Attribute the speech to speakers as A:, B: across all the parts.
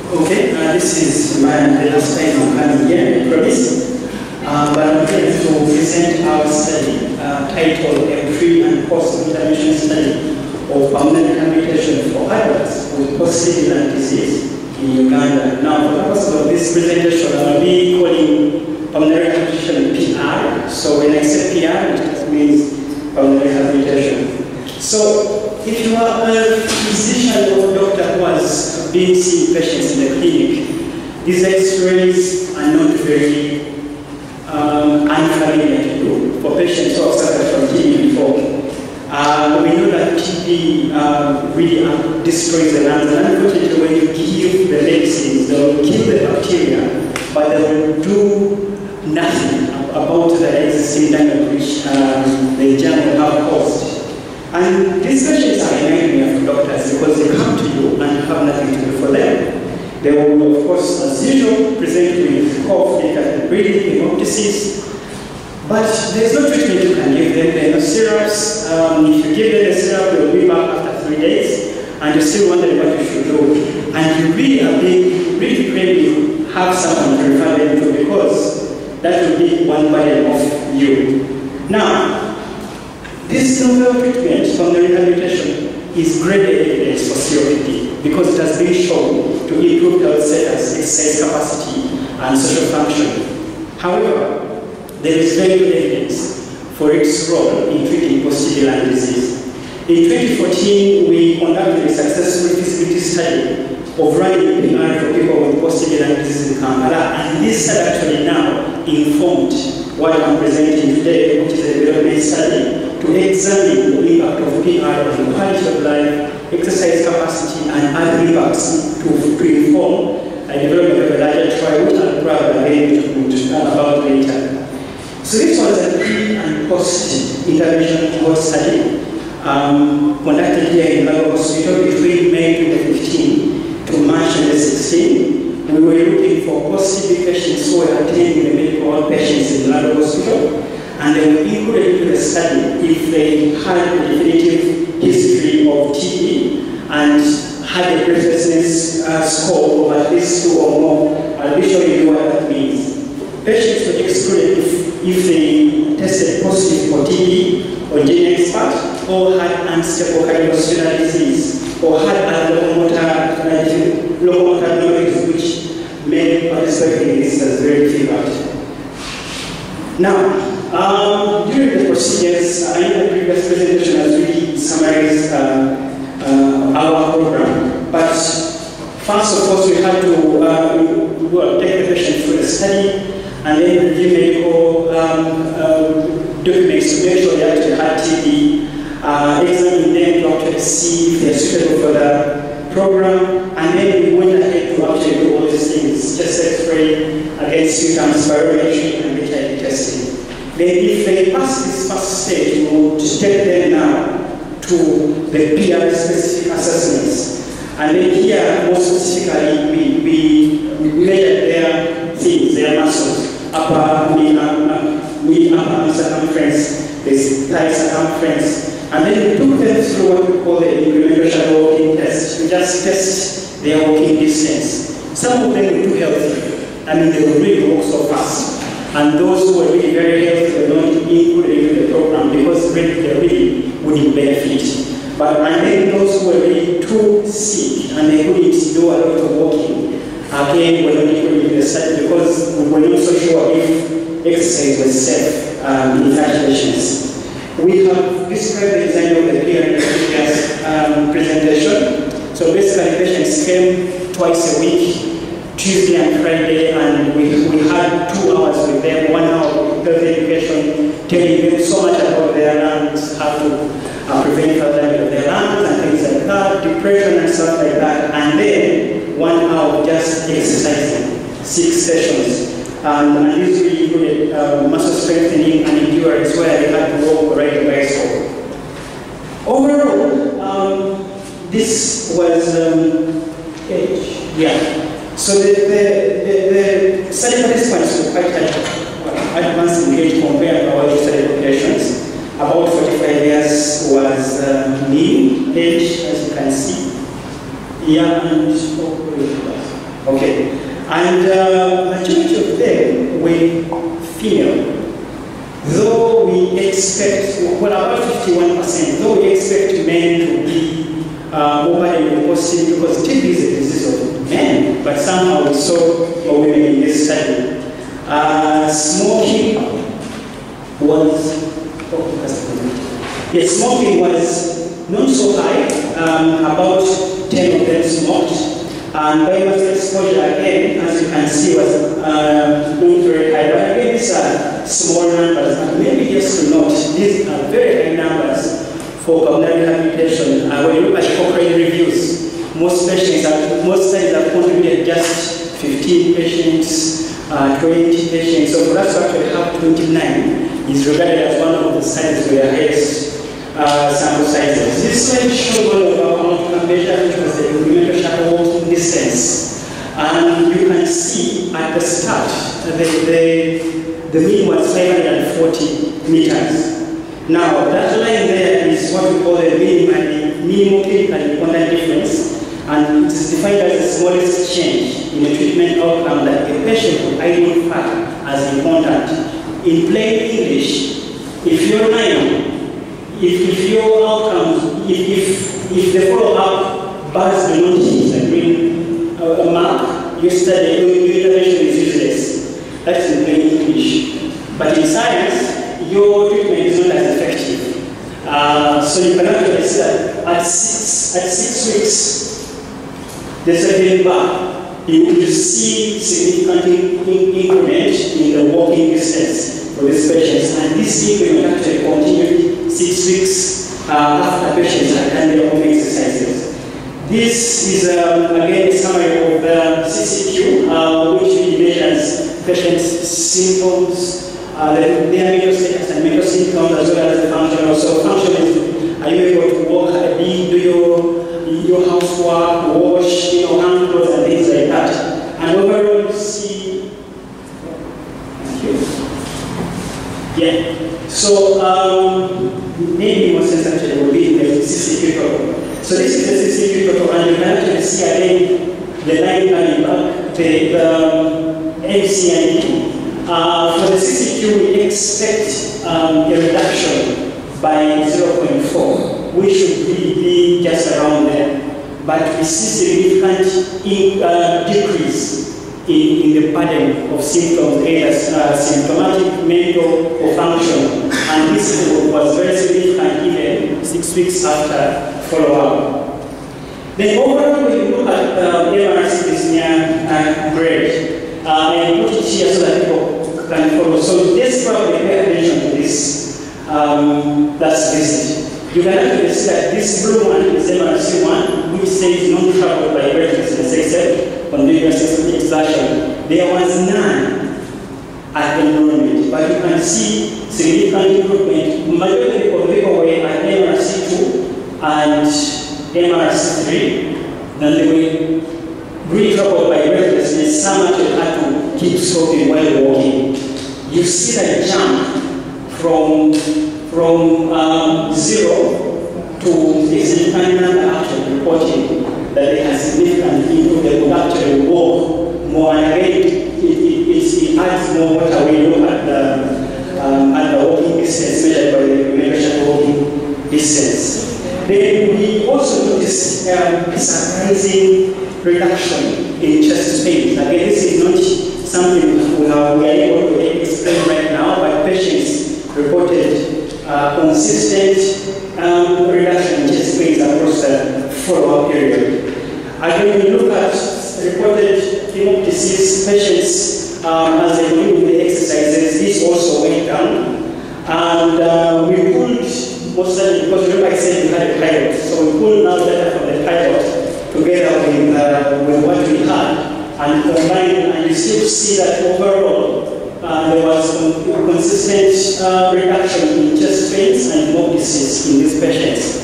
A: Okay, this is my last time I'm coming here, I promise. But I'm here to present our study titled A Pre- and Post-Intervention Study of Pulmonary Rehabilitation for Adults with Post-Sibilant Disease in Uganda. Now, for the purpose of this presentation, I will be calling pulmonary rehabilitation PR. So when I say PR, it just means pulmonary rehabilitation. So if you are a physician or doctor who has been seeing patients in the clinic, these x-rays are not very unfamiliar to do for patients who have suffered from TB before. We know that TB really destroys the lungs, and unfortunately when you give the medicines, they will kill the bacteria, but they will do nothing about the existing damage which the germ will have caused. And these patients are a nightmare for doctors because they come to you and you have nothing to do for them. They will, of course, as usual, present with cough, difficulty breathing, hemoptysis. But there's no treatment you can give them. There are no syrups. If you give them the syrup, they'll be back after 3 days, and you're still wondering what you should do. And you really are being really praying you have someone to refer them to, because that will be one burden of you. Now, this novel treatment from the rehabilitation is great evidence for COPD because it has been shown to improve health status, exercise capacity, and social function. However, there is very good evidence for its role in treating post-sibilant disease. In 2014, we conducted a successful feasibility study of running PR for people with post-sibilant disease in Kampala, and this study actually now informed what I'm presenting today, which is a development study to examine the impact of PR on the quality of life, exercise capacity, and other impacts to inform a development of a larger trial, which I'm proud again to talk about later. So this was a pre- and post-intervention cohort study conducted here in Lago Hospital between May 2015 to March 2016. We were looking for post-TB patients who were attending the medical outpatients in Lago Hospital, and they were included into the study if they had a definitive history of TB and had a breathlessness score of at least 2 or more. I'll be showing you what that means. Patients were excluded if they tested positive for TB or gene expert, or had unstable cardiovascular disease, or had other locomotor abnormalities which made participating in this as very difficult. Now, during the procedures, in the previous presentation has really summarized our program, but first of course we had to take the patient through the study and then review medical documents to make sure they actually had TB, examine them to actually see if they're suitable for the program, and then we went ahead to actually do all these things, just X-ray, against symptoms, spirometry, and HIV testing. Then if they pass this first stage, we will take them now to the PR-specific assessments. And then here, more specifically, we measured their things, their muscles, upper arm circumference, the thigh circumference, and then we took them through what we call the incremental shadow walking test. We just test their walking distance. Some of them were too healthy. I mean, they would really walk so fast. And those who were really very healthy were not included into the program because they really wouldn't benefit. But and then those who were really too sick and they couldn't do a lot of walking, again, were not included in the study because we were not so sure if exercise was safe in such patients. We have described the design of the PR in the previous presentation. So basically, patients came twice a week, Tuesday and Friday, and we had 2 hours with them, 1 hour of health education, telling them so much about their lungs, how to prevent further damage of their lungs and things like that, depression and stuff like that, and then 1 hour of just exercising, 6 sessions. And this really included muscle strengthening and endurance, where they had to walk, ride a bicycle. Overall, this was So the study participants were quite advanced in age compared to our study populations. About 45 years was mean age, as you can see. Yeah, and Okay. And majority of them were female. Though we expect, well, about 51%, though we expect men to be overly positive because TB is a disease of men, but somehow we saw women in this study. Smoking was not so high, about 10 of them smoked. And biomass exposure, again, as you can see, was not very high. But again, these are small numbers. And maybe just to note, these are very high numbers for pulmonary rehabilitation. When you look at Cochrane reviews, most studies have contributed just 15 patients, 20 patients. So for us to actually have 29 is regarded as one of the studies where highest sample sizes. This slide shows one of our outcome measures, which was the incremental shuttle walking distance. And you can see at the start, the mean was 540 meters. Now, that line there is what we call the minimal clinically important difference, and it is defined as the smallest change in the treatment outcome that a patient would identify as important. In plain English, if your line, if your outcomes, if the follow-up bars do not hit the green mark, your study, your intervention is useless. That's in plain English. But in science, your treatment is not as effective. So you can actually see that at 6 weeks, there's a green bar. You will see significant increment in the walking distance for these patients, and this increment actually continued 6 weeks after patients had done their own exercises. This is again a summary of the CCQ, which measures patients' symptoms, their mental status and mental symptoms, as well as the function. So function is, are you able to walk, do your housework, wash, hand clothes and things like that. And overall you see, yeah. So maybe more sense actually will be in the CCQ protocol. So this is the CCQ protocol, and you can actually see again the line coming back, the MCID. For the CCQ, we expect a reduction by 0.4. We should really be just around there. But we see significant decrease in the pattern of symptoms, either symptomatic, mental, or function. And this was very significant even 6 weeks after follow-up. Then overall, when you look at MRC dyspnea grade, I put it here so that people can follow. So let's probably pay attention to this. That's visit. You can actually see that this blue one is MRC1, which says non-troubled by breathlessness except continuous exertion. There was none at enrollment, but you can see significant improvement. Majority of people were at MRC2 and MRC3, then they were really troubled by breathlessness. Some actually had to keep stopping while walking. You see that jump from 0 to a significant number actually reporting that they had significantly improved. They could actually walk more, and again, it adds more water when you look at the walking distance measured by the measured walking distance. Then we also noticed a surprising reduction in chest pains. Again, this is not something we are able to explain right now, but patients reported consistent reduction in chest pains across the follow-up period. Again, when you look at reported hemoptysis patients as they do with the exercises, this also went down. And we pulled, mostly because remember I said we had a pilot, so we pulled now data from the pilot together with what we had and combined, and you still see that overall there was consistent reduction in chest pains and hemoptysis in these patients.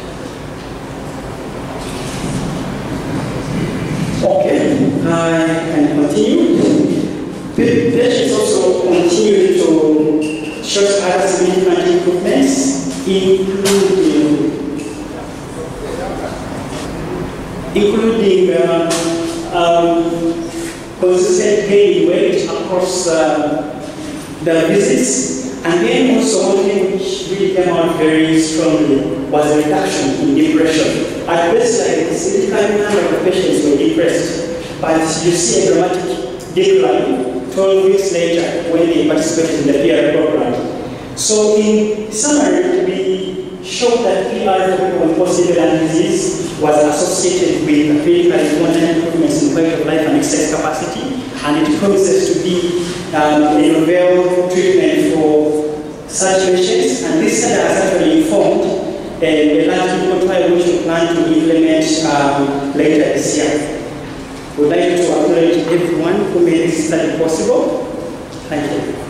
A: Okay, I can continue. Patients also continue to show other significant improvements, including consistent gain in weight across the visits. And then also one thing which really came out very strongly was a reduction in depression. At baseline, a significant number of patients were depressed, but you see a dramatic decline 12 weeks later when they participated in the PRA program. So in summary, we showed that PRA for people with post-Lung disease was associated with clinically important improvements in quality of life and exercise capacity, and it promises to be a novel treatment for such patients. And this study has actually informed a large clinical trial which we plan to implement later this year. We would like to acknowledge everyone who made this study possible. Thank you.